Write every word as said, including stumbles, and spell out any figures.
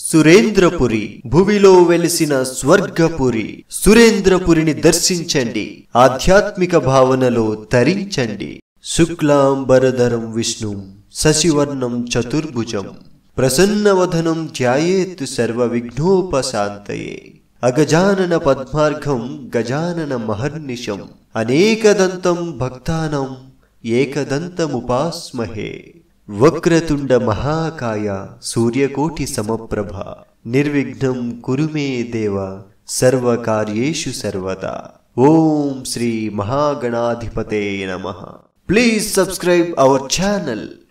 సురేంద్రపురి భువిలో వెలిసిన స్వర్గపురి. సురేంద్రపురిని దర్శించండి, ఆధ్యాత్మిక భావనలో తరించండి. శుక్లాంబరధరం విష్ణుం శశివర్ణం చతుర్భుజం ప్రసన్నవదనం ధ్యాయేత్ సర్వ విఘ్నోపశాంతయే. అగజానన పద్మార్ఘం గజానన మహర్నిశం అనేకదంతం భక్తానం ఏకదంతముపాస్మహే. వక్రతుండ మహాకాయ సూర్యకోటి సమప్రభ నిర్విఘ్నం కురు మే దేవ సర్వకార్యేషు సర్వదా. ఓం శ్రీ మహాగణాధిపతే నమః. Please subscribe our channel.